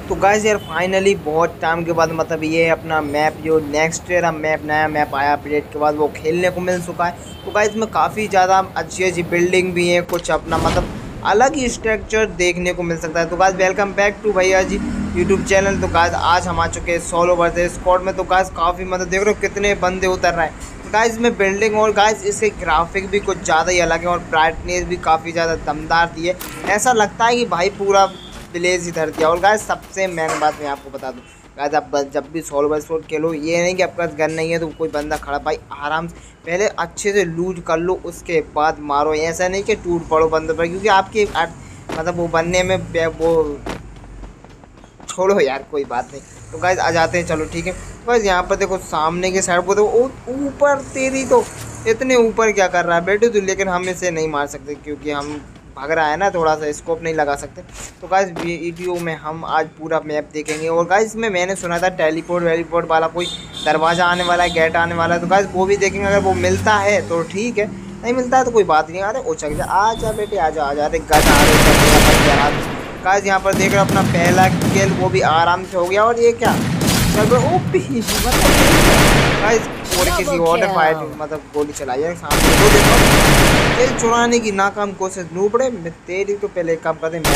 तो गाइस यार फाइनली बहुत टाइम के बाद मतलब ये अपना मैप जो नेक्स्ट ईयर मैप नया मैप आया अपडेट के बाद वो खेलने को मिल चुका है। तो गाइस इसमें काफ़ी ज़्यादा अच्छी अच्छी बिल्डिंग भी है, कुछ अपना मतलब अलग ही स्ट्रक्चर देखने को मिल सकता है। तो guys welcome back to Bhaiya ji YouTube channel. तो गाइस आज हम आ चुके हैं सोलो वर्सेस स्क्वाड में। तो गाइस काफ़ी मतलब देख रहे हो कितने बंदे उतर रहे हैं। तो गाइस में बिल्डिंग और गाइस इसके ग्राफिक भी कुछ ज़्यादा ही अलग है और ब्राइटनेस भी काफ़ी ज़्यादा दमदार दी है। ऐसा लगता है कि भाई पूरा विलेज ही धर दिया। और गाइस सबसे मेन बात मैं आपको बता दूं, गाइस आप जब भी सोलो वर्सेस स्क्वाड खेलो ये नहीं कि आपके पास गन नहीं है तो कोई बंदा खड़ा, भाई आराम से पहले अच्छे से लूट कर लो उसके बाद मारो। ऐसा नहीं कि टूट पड़ो बंदे पर, क्योंकि आपके मतलब वो बनने में वो छोड़ो यार, कोई बात नहीं। तो गाइस आ जाते हैं, चलो ठीक है। बस यहाँ पर देखो सामने के साइड पर देखो ऊपर तेरी तो इतने ऊपर क्या कर रहा है बेटे तू, लेकिन हम इसे नहीं मार सकते क्योंकि हम भाग रहा है ना, थोड़ा सा स्कोप नहीं लगा सकते। तो गाइस वीडियो में हम आज पूरा मैप देखेंगे। और गाइस में मैंने सुना था टेलीपोर्ट वेलीपोर्ट वाला कोई दरवाज़ा आने वाला है, गेट आने वाला है। तो गाइस वो भी देखेंगे, अगर वो मिलता है तो ठीक है, नहीं मिलता है तो कोई बात नहीं। अरे उछक जा, आ जा बेटे आ जा आ जा। अरे गज आ रहे गाइस यहाँ पर देख रहे हो अपना पहला किल वो भी आराम से हो गया। और ये क्या चल रहा है गाइस, और किसी और ने फायर मतलब गोली चलाई है सामने। वो देखो तेल चुराने की नाकाम कोशिश नूबड़े में तेरी। तो पहले एक काम करते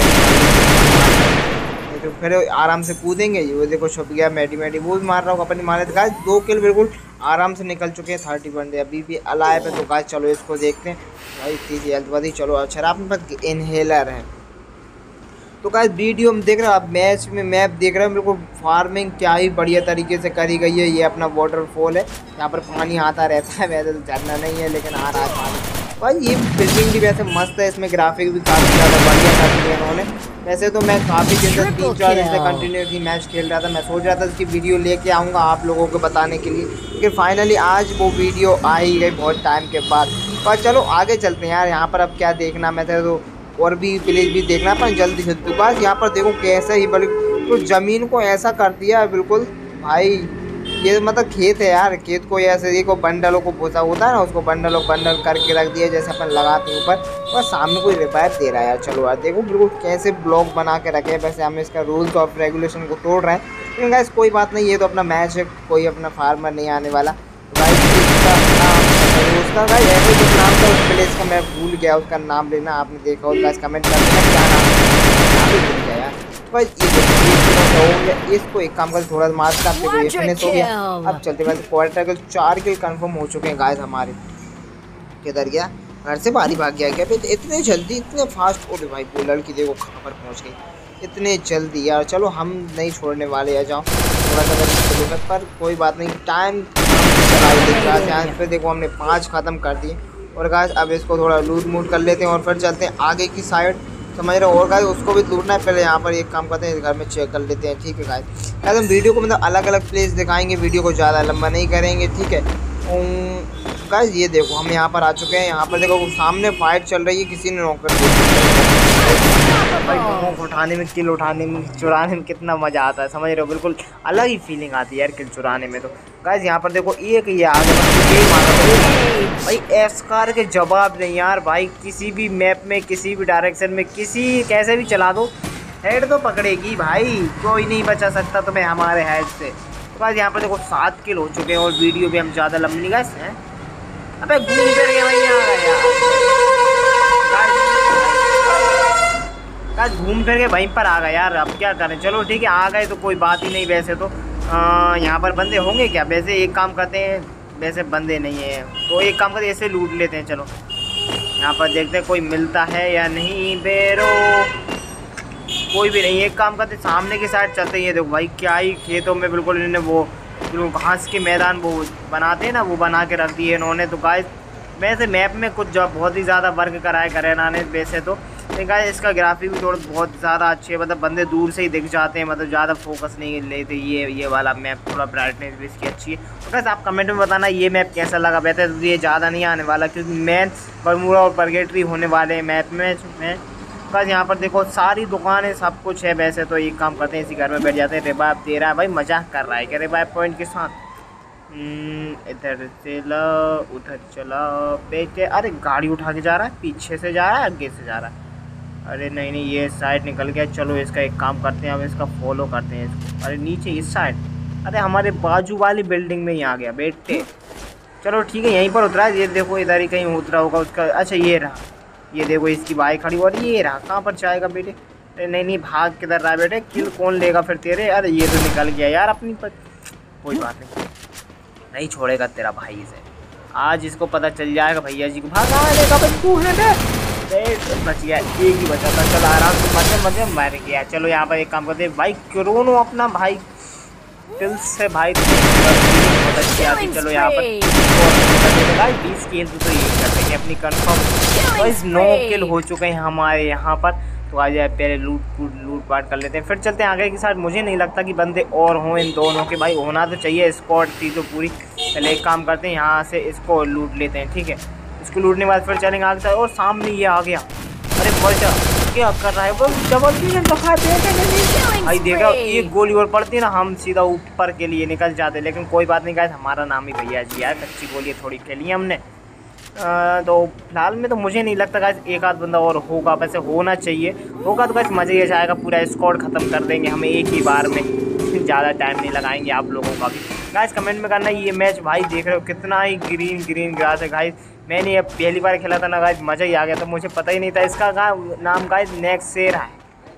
तो फिर आराम से कूदेंगे। ये देखो छुप गया मैडी वो भी मार रहा हूँ अपनी मारे। तो गाइस 2 किल बिल्कुल आराम से निकल चुके हैं। 30 बंदे अभी भी अलाइव है। तो गाइस चलो इसको देखते हैं भाई, इतनी जल्दबाजी। चलो अच्छा आप मेरे पास इनहेलर है। तो गाइस वीडियो में देख रहे हो आप, मैच में मैप देख रहे हो बिल्कुल फार्मिंग क्या ही बढ़िया तरीके से करी गई है। ये अपना वाटरफॉल है, यहाँ पर पानी आता रहता है। वैसे तो झरना नहीं है लेकिन आ रहा है पानी। भाई ये बिल्डिंग भी वैसे मस्त है, इसमें ग्राफिक भी काफ़ी ज़्यादा बढ़िया कर दिए इन्होंने। वैसे तो मैं काफ़ी दिन से 3-4 दिन से कंटिन्यूसली मैच खेल रहा था। मैं सोच रहा था इसकी वीडियो लेके आऊँगा आप लोगों को बताने के लिए, लेकिन फाइनली आज वो वीडियो आ ही गई बहुत टाइम के बाद। पर चलो आगे चलते हैं यार। यहाँ पर अब क्या देखना, मैं तो और भी विलेज भी देखना पर जल्दी से। तो बस यहाँ पर देखो कैसे ही बड़ी तो ज़मीन को ऐसा कर दिया है बिल्कुल भाई। ये मतलब खेत है यार, खेत को ऐसे देखो बंडलों को भूसा होता है ना, उसको बंडल करके रख दिया जैसे अपन लगाते हैं ऊपर। बस सामने कोई रिवाइव दे रहा है यार। चलो यार देखो बिल्कुल कैसे ब्लॉक बना के रखे हैं। वैसे हम इसका रूल्स ऑफ रेगुलेशन को तोड़ रहे हैं, लेकिन गाइस कोई बात नहीं, ये तो अपना मैच है, कोई अपना फार्मर नहीं आने वाला। उसका गाइस ऐसे कुछ नाम था उस प्लेस का, मैं भूल गया उसका नाम लेना। आपने देखा हो गाइस कमेंट कर देना क्या नाम है, नाम ही भूल गया यार। बस ये इसको एक काम कर थोड़ा मारता अपने को ये फिनिश हो गया। अब चलते वैसे क्वार्टर किल 4 किल कंफर्म हो चुके हैं गाइस हमारे। किधर गया, घर से बाहर ही भाग गया क्या इतने जल्दी इतने फास्ट। ओरे भाई वो लड़की देखो कहाँ पर पहुँच गई इतने जल्दी यार। चलो हम नहीं छोड़ने वाले हैं, जाओ थोड़ा सा पर कोई बात नहीं। टाइम यहाँ पे देखो हमने 5 ख़त्म कर दिए। और गाइस अब इसको थोड़ा लूट मूट कर लेते हैं और फिर चलते हैं आगे की साइड, समझ रहे हो। और गाइस उसको भी लूटना है, पहले यहाँ पर एक काम करते हैं घर में चेक कर लेते हैं, ठीक है गाइस। हम वीडियो को मतलब अलग अलग प्लेस दिखाएंगे, वीडियो को ज़्यादा लंबा नहीं करेंगे, ठीक है। गाइस ये देखो हम यहाँ पर आ चुके हैं। यहाँ पर देखो सामने फाइट चल रही है, किसी ने नॉक कर भाई। नॉक उठाने में, किल उठाने में, चुराने में कितना मज़ा आता है, समझ रहे हो। बिल्कुल अलग ही फीलिंग आती है यार किल चुराने में। तो गाइस यहाँ पर देखो एक ये आगे भाई एस्कार के जवाब नहीं यार भाई। किसी भी मैप में किसी भी डायरेक्शन में किसी कैसे भी चला दो हेड तो पकड़ेगी भाई, कोई नहीं बचा सकता तुम्हें हमारे हेड से। तो गाइस यहाँ पर देखो 7 किल हो चुके हैं और वीडियो भी हम ज़्यादा लंबी नहीं गाइस हैं। अबे घूम फिर के वहीं आ गया यार, घूम फिर के वहीं पर आ गए यार। अब क्या करें, चलो ठीक है आ गए तो कोई बात ही नहीं। वैसे तो यहाँ पर बंदे होंगे क्या, वैसे एक काम करते हैं, वैसे बंदे नहीं है तो एक काम करते हैं ऐसे लूट लेते हैं। चलो यहाँ पर देखते हैं कोई मिलता है या नहीं। बेरो कोई भी नहीं, एक काम करते सामने की साइड चलते हैं। ये देखो भाई क्या ही खेतों में बिल्कुल इन्होंने वो घास के मैदान वो बनाते हैं ना, वो बना के रख दिए इन्होंने। तो गाइस वैसे मैप में कुछ जब बहुत ही ज़्यादा वर्क कराए करेना ने वैसे तो, लेकिन गाइस इसका ग्राफिक भी थोड़ा बहुत ज़्यादा अच्छे है। मतलब बंदे दूर से ही दिख जाते हैं, मतलब ज़्यादा फोकस नहीं लेते। ये वाला मैप थोड़ा ब्राइटनेस भी इसकी अच्छी है। तो गाइस आप कमेंट में बताना ये मैप कैसा लगा। वैसे तो ये ज़्यादा नहीं आने वाला क्योंकि मैन बरमूडा और परगेटरी होने वाले हैं मैप में। बस यहाँ पर देखो सारी दुकानें सब कुछ है। वैसे तो एक काम करते हैं इसी घर में बैठ जाते हैं। रिवाइव दे रहा है भाई, मजाक कर रहा है क्या रिवाइव पॉइंट के साथ। इधर चला उधर चला बेटे। अरे गाड़ी उठा के जा रहा है, पीछे से जा रहा है आगे से जा रहा है। अरे नहीं नहीं, ये साइड निकल गया। चलो इसका एक काम करते हैं, अब इसका फॉलो करते हैं इसको। अरे नीचे इस साइड, अरे हमारे बाजू वाली बिल्डिंग में ही आ गया बेटे। चलो ठीक है, यहीं पर उतरा है। ये देखो इधर ही कहीं उतरा होगा उसका। अच्छा ये रहा, ये देखो इसकी बाइक खड़ी। और ये रहा, कहाँ पर जाएगा बेटे? अरे नहीं नहीं, भाग किधर रहा है बेटे? किल कौन लेगा फिर तेरे? अरे ये तो निकल गया यार अपनी पर। कोई बात नहीं, नहीं छोड़ेगा तेरा भाई से। आज इसको पता चल जाएगा भैया जी को। भागा लेगा भाई, तू है ना? बच गया, एक ही बचा था। चलो आराम से मजे मजे मर गया। चलो यहाँ पर एक काम करते हैं भाई, क्रोनो अपना भाई दिल से भाई बहुत अच्छी आती। चलो यहाँ पर 20 किल तो ये कर देंगे अपनी कंफर्म। तो इस 9 किल हो चुके हैं हमारे यहाँ पर। तो आ जाए पहले लूट पाट कर लेते हैं, फिर चलते हैं आगे की साइड। मुझे नहीं लगता कि बंदे और हों इन दोनों के। भाई होना तो चाहिए, स्क्वाड थी तो पूरी। पहले एक काम करते हैं, यहाँ से इसको लूट लेते हैं, ठीक है। इसको लूटने के बाद फिर चलेंगे आगे साइड। और सामने ये आ गया। अरे बचा, क्या कर रहा है वो? डबल भाई देखा, एक गोली और पड़ती है ना, हम सीधा ऊपर के लिए निकल जाते। लेकिन कोई बात नहीं गाइस, हमारा नाम ही भैया जी यार। कच्ची गोली थोड़ी खेली हमने। तो फिलहाल में तो मुझे नहीं लगता गाइस एक आध बंदा और होगा। वैसे होना चाहिए, होगा तो गाइस मज़ा ही आएगा। पूरा स्क्वाड ख़त्म कर देंगे हमें एक ही बार में। ज़्यादा टाइम नहीं लगाएंगे आप लोगों का भी। गाइस कमेंट में करना, ये मैच भाई देख रहे हो कितना ही ग्रीन ग्रास है गाइस। मैंने अब पहली बार खेला था ना गाइस, मज़ा ही आ गया था। मुझे पता ही नहीं था इसका नाम गाइस नेक्सेरा है।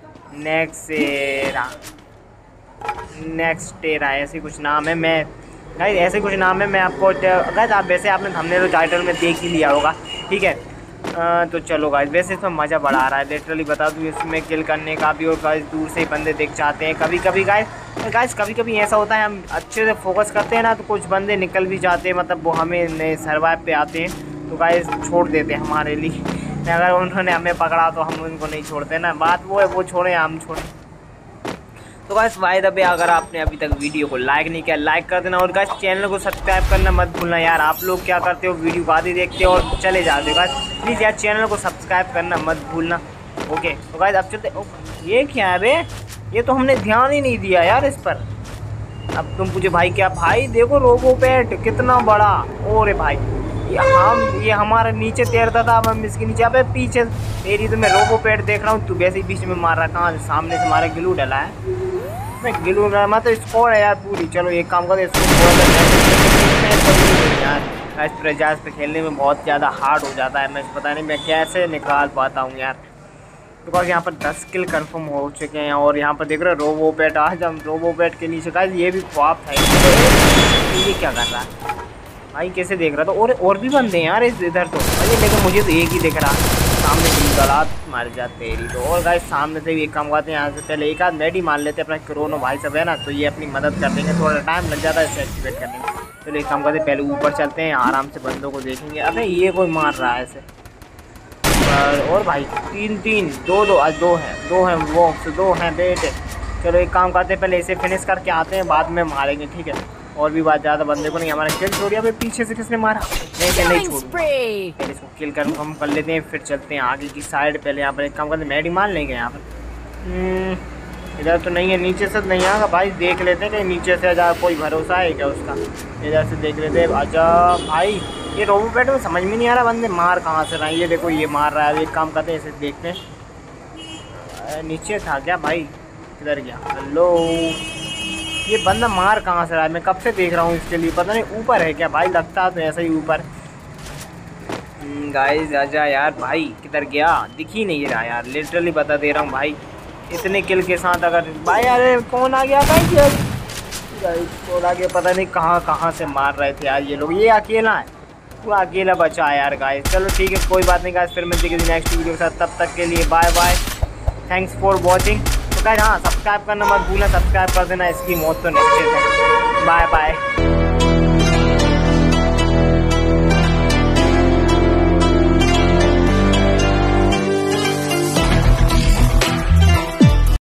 नेक्स्टेरा ऐसे कुछ नाम है। मैं गाइस ऐसे कुछ नाम है, मैं आपको गाइस आप वैसे आपने थंबनेल टाइटल में देख ही लिया होगा, ठीक है। तो चलो गाइस, वैसे इसमें मज़ा बड़ा आ रहा है लिटरली बता दूँ इसमें किल करने का भी। और गाइस दूर से ही बंदे दिख जाते हैं कभी कभी गाइस कभी कभी ऐसा होता है, हम अच्छे से फोकस करते हैं ना तो कुछ बंदे निकल भी जाते हैं, मतलब वो हमें सर्वाइव पे आते हैं तो गाइस छोड़ देते हैं हमारे लिए। अगर उन्होंने हमें पकड़ा तो हम उनको नहीं छोड़ते ना, बात वो है, वो छोड़ें हम छोड़ें। तो गाइस बाय द वे, अगर आपने अभी तक वीडियो को लाइक नहीं किया, लाइक कर देना। और गाइस चैनल को सब्सक्राइब करना मत भूलना यार। आप लोग क्या करते हो, वीडियो को आधी देखते हो और चले जाते हो। गाइस प्लीज़ यार चैनल को सब्सक्राइब करना मत भूलना, ओके। तो गाइस अब चलते। ये क्या है बे? ये तो हमने ध्यान ही नहीं दिया यार इस पर। अब तुम पूछे भाई क्या? भाई देखो रोबोपेट कितना बड़ा। ओरे भाई ये हमारे नीचे तैरता था, अब हम इसके नीचे। अबे पीछे तेरी तो मैं रोबोपेट देख रहा हूँ, तू वैसे ही बीच में मार रहा। कहाँ सामने से हमारा गिलू डला है। मैं गिलू मैं तो स्कोर है यार पूरी। चलो एक काम करते यार, इस प्रजाज पे खेलने में बहुत ज़्यादा हार्ड हो जाता है। मैं पता नहीं मैं कैसे निकाल पाता हूँ यार। बिकॉज यहाँ पर 10 किल कंफर्म हो चुके हैं। और यहाँ पर देख रहे हो रोबोपेट। आज हम रोबोपेट के नीचे का ये भी ख्वाब था। ये क्या कर रहा है भाई? कैसे देख रहा था? और भी बंदे हैं यार इधर तो भाई, लेकिन मुझे तो एक ही दिख रहा सामने की गलात मार जाते तेरी तो। और गाइस सामने से भी एक काम करते हैं, यहाँ से पहले एक आध मेडी मार लेते हैं अपना क्रोनो भाई सब है ना, तो ये अपनी मदद कर देंगे। थोड़ा टाइम लग जाता है इसे एक्टिवेट करने में। चलो एक काम करते हैं, पहले ऊपर चलते हैं, आराम से बंदों को देखेंगे। अबे ये कोई मार रहा है ऐसे। और भाई 3 दो हैं वो, 2 हैं बेटे। चलो एक काम करते हैं, पहले इसे फिनिश करके आते हैं, बाद में मारेंगे, ठीक है। और भी बात ज़्यादा बंदे को नहीं, हमारा किल छोड़िए। अबे पीछे से किसने मारा? नहीं छोड़ू, पहले इसको किल कंफर्म कर लेते हैं, फिर चलते हैं आगे की साइड। पहले यहाँ पर एक काम करते हैं, मेडी मार लेंगे यहाँ पर। इधर तो नहीं है, नीचे से नहीं आएगा भाई। देख लेते हैं कहीं नीचे से जा, कोई भरोसा है क्या उसका? इधर से देख लेते हैं। आजा भाई, ये रोबोपेट में समझ में नहीं आ रहा बंदे मार कहाँ से रहा है। ये देखो ये मार रहा है। एक काम करते हैं, इसे देखते हैं। नीचे था क्या भाई? किधर गया? हेलो, ये बंदा मार कहाँ से रहा है? मैं कब से देख रहा हूँ इसके लिए, पता नहीं ऊपर है क्या भाई? लगता तो ऐसा ही ऊपर। गाइस आजा यार भाई, किधर गया? दिख ही नहीं रहा यार, लिटरली बता दे रहा हूँ भाई। इतने किल के साथ अगर भाई, अरे कौन आ गया भाई? कौन आ गया? पता नहीं कहाँ से मार रहे थे यार ये लोग। ये अकेला है, पूरा अकेला बचा है यार गाइस। चलो ठीक है, कोई बात नहीं गाइस, फिर मिलते हैं नेक्स्ट वीडियो के साथ। तब तक के लिए bye bye, thanks for watching. तो गाइस हाँ, सब्सक्राइब करना मत भूलना, सब्सक्राइब कर देना, इसकी मौत तो निश्चित है। Bye bye.